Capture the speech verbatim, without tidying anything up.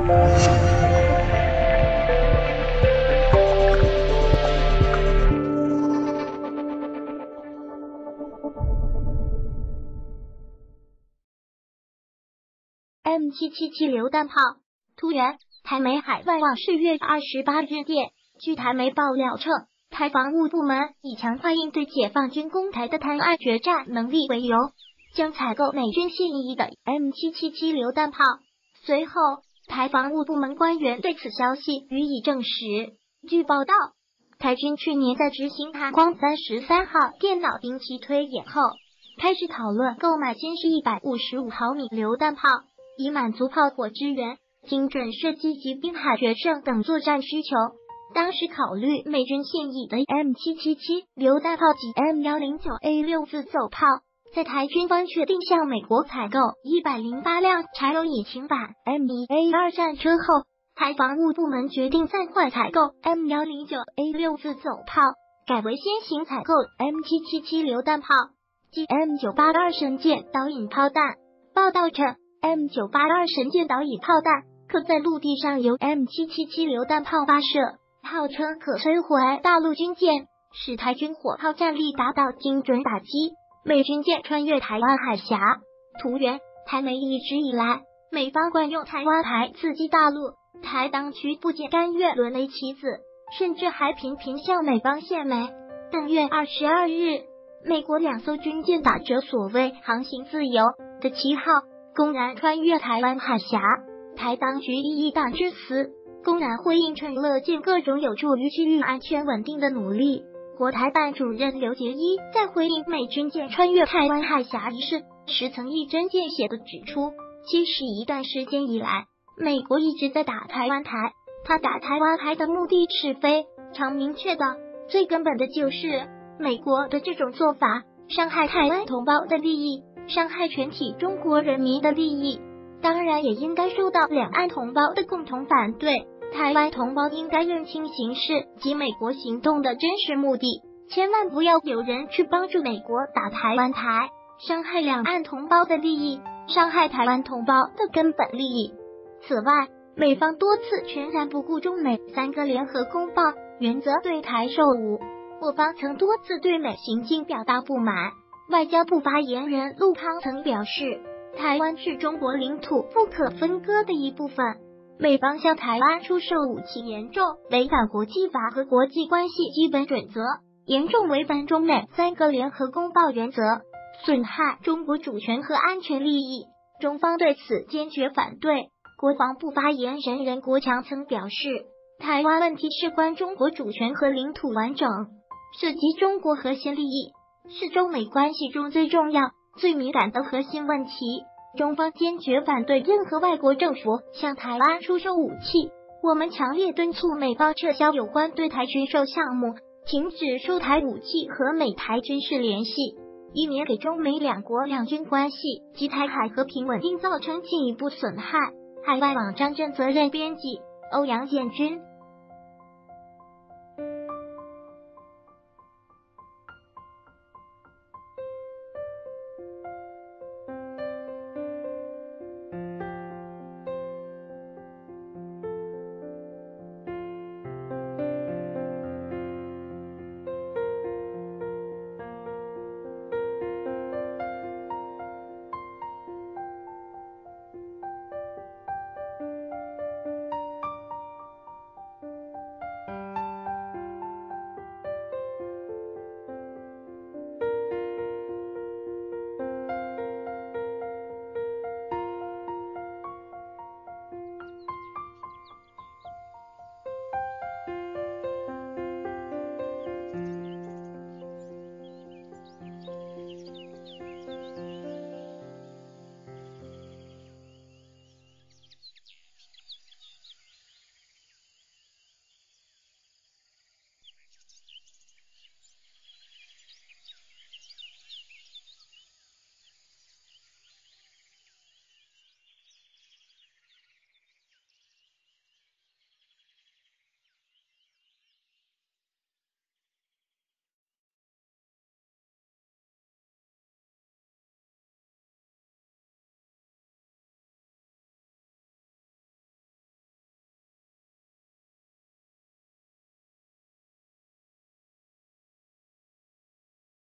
M 七七七 榴弹炮，图源台媒海外网四月二十八日电，据台媒爆料称，台防务部门以强化应对解放军攻台的滩岸决战能力为由，将采购美军现役的 M 七七七 榴弹炮。随后，台防务部门官员对此消息予以证实。据报道，台军去年在执行海光三十三号电脑兵器推演后，开始讨论购买新式一百五十五毫米榴弹炮，以满足炮火支援、精准射击及滨海决胜等作战需求。当时考虑美军现役的 M 七七七 榴弹炮及 M 一零九 A 六 自走炮，在台军方确定向美国采购一百零八辆柴油引擎版 M 一 A 二 战车后，台防务部门决定暂缓采购 M 一零九 A 六 自走炮，改为先行采购 M 七七七 榴弹炮及 M 九八二 神剑导引炮弹。报道称， M 九八二 神剑导引炮弹可在陆地上由 M 七七七 榴弹炮发射，号称可摧毁大陆军舰，使台军火炮战力达到精准打击美军舰穿越台湾海峡。图源台媒一直以来，美方惯用台湾牌刺激大陆，台当局不见甘愿沦为棋子，甚至还频频向美方献媚。但月二十二日，美国两艘军舰打着所谓航行自由的旗号，公然穿越台湾海峡，台当局以一党之词，公然回应称乐见各种有助于区域安全稳定的努力。国台办主任刘捷一在回应美军舰穿越台湾海峡一事时，曾一针见血地指出，其实一段时间以来，美国一直在打台湾台，他打台湾台的目的是非常明确的，最根本的就是美国的这种做法伤害台湾同胞的利益，伤害全体中国人民的利益，当然也应该受到两岸同胞的共同反对。台湾同胞应该认清形势及美国行动的真实目的，千万不要有人去帮助美国打台湾台，伤害两岸同胞的利益，伤害台湾同胞的根本利益。此外，美方多次全然不顾中美三个联合公报原则对台售武，我方曾多次对美行径表达不满。外交部发言人陆康曾表示，台湾是中国领土不可分割的一部分，美方向台湾出售武器严重违反国际法和国际关系基本准则，严重违反中美三个联合公报原则，损害中国主权和安全利益，中方对此坚决反对。国防部发言人任国强曾表示，台湾问题事关中国主权和领土完整，涉及中国核心利益，是中美关系中最重要、最敏感的核心问题。中方坚决反对任何外国政府向台湾出售武器，我们强烈敦促美方撤销有关对台军售项目，停止售台武器和美台军事联系，以免给中美两国两军关系及台海和平稳定造成进一步损害。海外网张震责任编辑欧阳建军。